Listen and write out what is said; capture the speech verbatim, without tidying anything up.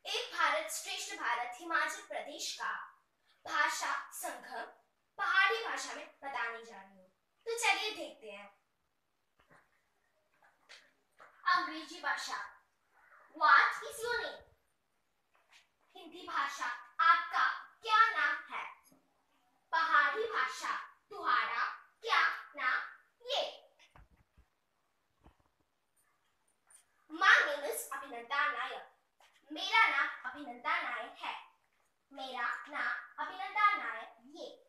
एक भारत श्रेष्ठ भारत हिमाचल प्रदेश का भाषा संगम पहाड़ी भाषा में बताने जा रही हूँ। तो चलिए देखते हैं। अंग्रेजी भाषा, what is your name? Hindi भाषा, आपका क्या नाम है? पहाड़ी भाषा, तुम्हारा क्या नाम ये? My name is अभिनंदा नायक। मेरा नाम अभिनंदा नायक है। मेरा नाम अभिनंदा नायक ये।